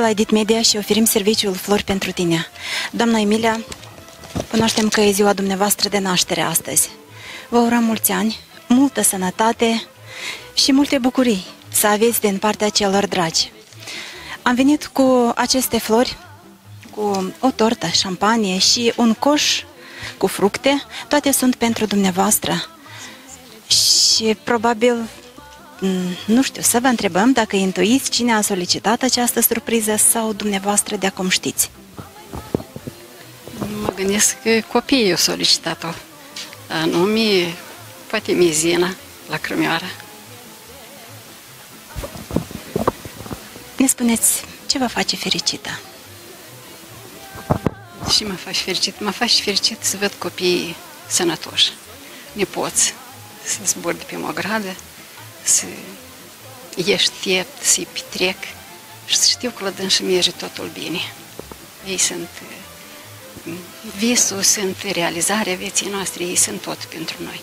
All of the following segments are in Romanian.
la Edit Media și oferim serviciul Flori pentru tine. Doamna Emilia, cunoaștem că e ziua dumneavoastră de naștere astăzi. Vă urăm mulți ani, multă sănătate și multe bucurii să aveți din partea celor dragi. Am venit cu aceste flori, cu o tortă, șampanie și un coș cu fructe. Toate sunt pentru dumneavoastră. Și probabil, nu știu, să vă întrebăm dacă intuiți cine a solicitat această surpriză sau dumneavoastră de acum știți. Mă gândesc că copiii au solicitat-o. Anume, poate Mizina, la Crămioara. Ne spuneți, ce vă face fericită? Și mă faci fericit? Mă faci fericit să văd copiii sănătoși, nepoți, să zbor de pe o gradă, să ieși piept, să-i petrec și să știu că la dânsă merge totul bine. Ei sunt visul, sunt realizarea vieții noastre, ei sunt tot pentru noi.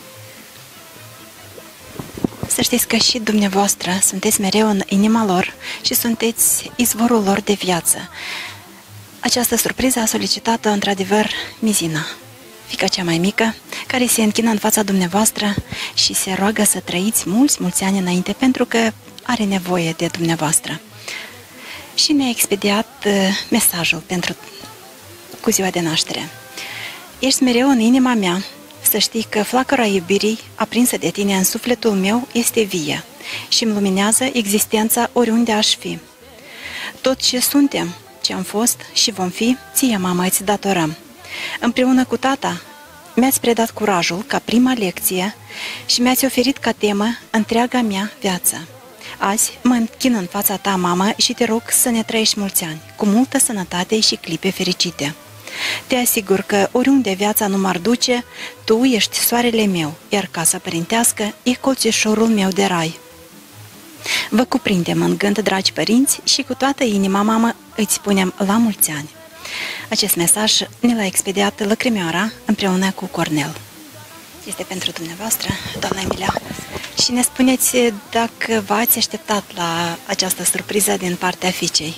Să știți că și dumneavoastră sunteți mereu în inima lor și sunteți izvorul lor de viață. Această surpriză a solicitat-o într-adevăr Mizina, fiica cea mai mică, care se închină în fața dumneavoastră și se roagă să trăiți mulți ani înainte, pentru că are nevoie de dumneavoastră. Și ne-a expediat mesajul cu ziua de naștere. Ești mereu în inima mea, să știi că flacăra iubirii aprinsă de tine în sufletul meu este vie și îmi luminează existența oriunde aș fi. Tot ce suntem, ce am fost și vom fi, ție, mama, îți datorăm. Împreună cu tata, mi-ați predat curajul ca prima lecție și mi-ați oferit ca temă întreaga mea viață. Azi mă închin în fața ta, mamă, și te rog să ne trăiești mulți ani, cu multă sănătate și clipe fericite. Te asigur că oriunde viața nu m-ar duce, tu ești soarele meu, iar casa părintească e colțișorul meu de rai. Vă cuprindem în gând, dragi părinți, și cu toată inima, mamă, îți spunem la mulți ani. Acest mesaj ne l-a expediat Lăcrimioara împreună cu Cornel. Este pentru dumneavoastră, doamna Emilia. Și ne spuneți dacă v-ați așteptat la această surpriză din partea fiicei.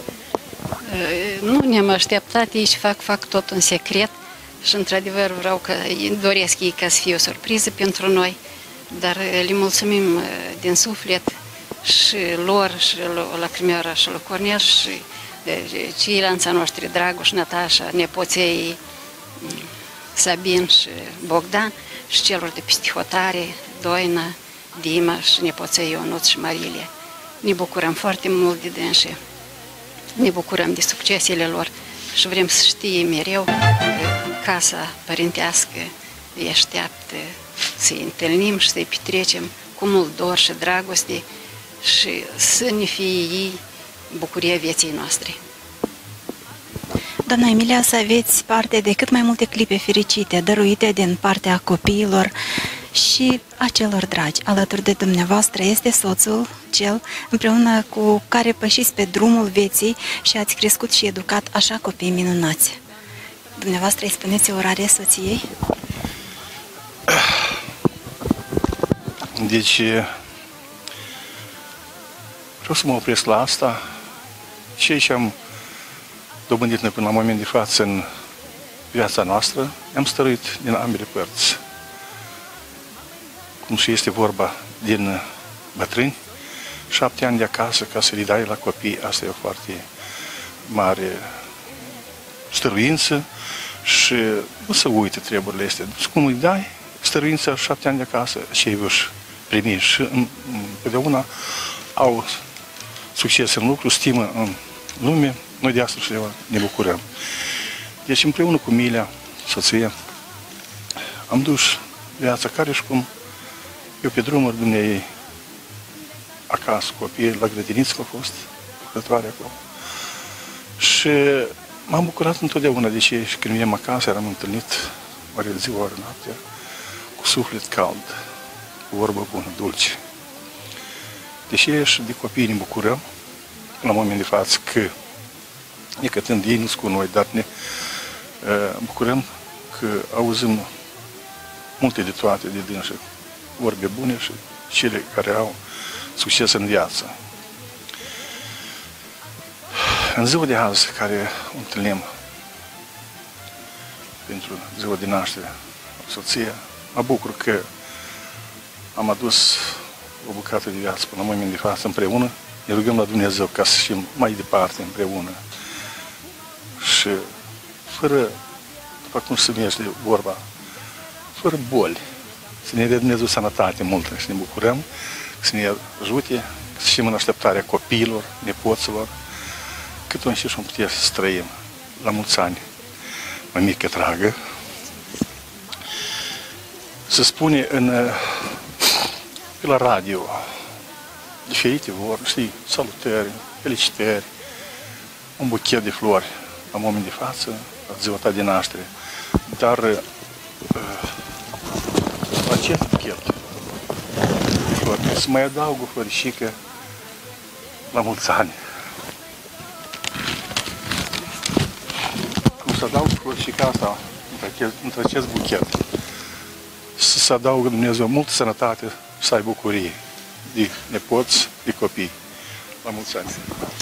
Nu ne-am așteptat, ei și fac tot în secret și într-adevăr vreau că doresc ei ca să fie o surpriză pentru noi, dar le mulțumim din suflet și lor, și la Crămioara, și la Cornel, și ceilalți noștri, Dragoș, Natașa, nepoței Sabin și Bogdan, și celor de peste hotare, Doina, Dima și nepoței Ionuț și Marilie. Ne bucurăm foarte mult de dânsi. Ne bucurăm de succesele lor și vrem să știe mereu că casa părintească îi așteaptă să-i întâlnim și să-i petrecem cu mult dor și dragoste și să ne fie ei bucuria vieții noastre. Doamna Emilia, să aveți parte de cât mai multe clipe fericite, dăruite din partea copiilor și a celor dragi. Alături de dumneavoastră este soțul, cel împreună cu care pășiți pe drumul vieții și ați crescut și educat așa copii minunați. Dumneavoastră îi spuneți orare soției? Deci, vreau să mă opresc la asta. Ceea ce am dobândit noi până la moment de față în viața noastră, am stăruit din ambele părți. Cum și este vorba din bătrâni, 7 ani de acasă ca să le dai la copii, asta e o foarte mare stăruință și nu să uite treburile astea. Cum îi dai stăruința 7 ani de acasă, ce îi văși primi și întotdeauna au succes în lucru, stimă în lume, noi de asta și ne bucurăm. Deci împreună cu Milia, soția, am dus viața care și cum eu pe drumuri dumneavoastră acasă, copiii, la grădiniță au fost, lucrătoare acolo. Și m-am bucurat întotdeauna de ce și când venim acasă, eram întâlnit ori ziua, ori noaptea, cu suflet cald, cu vorbă bună, dulce. Deși și de copii ne bucurăm, la moment de față, că necătând ei nu-s cu noi, dar ne bucurăm că auzim multe de toate de dânsă, vorbe bune și cele care au succes în viață. în ziua de azi, care o întâlnim pentru ziua de naștere soție, mă bucur că am adus o bucată de viață până la momentul de față împreună. Ne rugăm la Dumnezeu ca să fim mai departe împreună și fără, după cum se numește vorba, fără boli. Să ne dea Dumnezeu sănătate multă și ne bucurăm, să ne ajute, să fim în așteptarea copiilor, nepoților, cât o și vom putea să trăim. La mulți ani, mămică dragă. Se spune pe la radio diferite vorbe, știi, salutări, felicitări, un buchet de flori la moment de față, la ziua ta de naștere. Dar acest buchet de flori, să mai adaug o florișică la mulți ani. Cum să adaug florișica asta între acest buchet, să se adaugă Dumnezeu multă sănătate și să ai bucurie de nepoți, de copii. La mulți ani!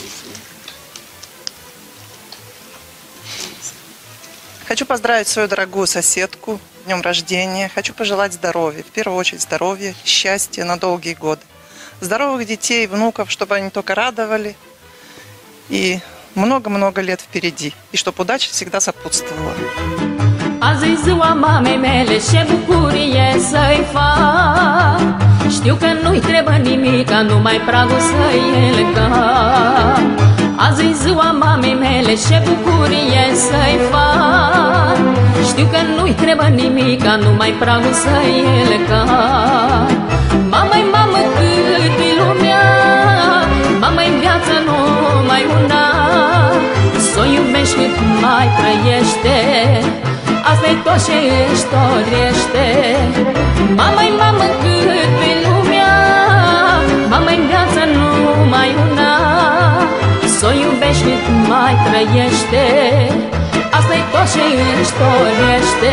Хочу поздравить свою дорогую соседку с днем рождения. Хочу пожелать здоровья, в первую очередь здоровья, счастья на долгие годы. Здоровых детей, внуков, чтобы они только радовали. И много-много лет впереди. И чтобы удача всегда сопутствовала. Azi e ziua mamei mele, ce bucurie să-i fac. Știu că nu-i trebuie nimica, numai pragul să-i elca. Azi e ziua mamei mele, ce bucurie să-i fac. Știu că nu-i trebuie nimica, numai pragul să-i elca. Mama-i mamă cât-i lumea, mama-i viață numai una. S-o iubești cât mai trăiește, asta-i tot ce își dorește. Mama-i mamă cât-i lumea, mama-i viață numai una. S-o iubești cât mai trăiește, asta-i tot ce își dorește.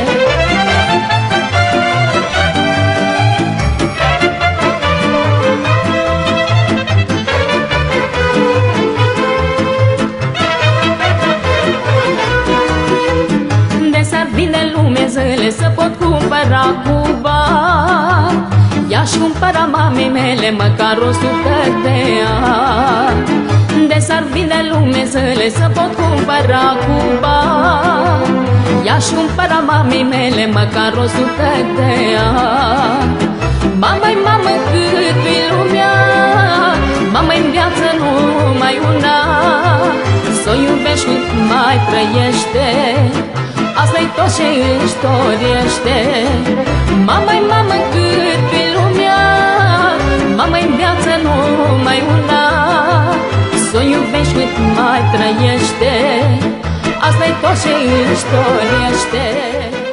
Zile să pot cumpăra cu bani, i-aș cumpăra mamei mele măcar 100 de ani. De s-ar vinde lume zile să pot cumpăra cu bani, i-aș cumpăra mamei mele măcar 100 de ani. Mama-i mamă cât-i lumea, mama-i în viață numai una. S-o iubești cât mai trăiește, asta-i tot ce își dorește. Mama-i mamă cât-i lumea, mama-i în viață numai una. S-o iubești cât mai trăiește, asta-i tot ce își dorește.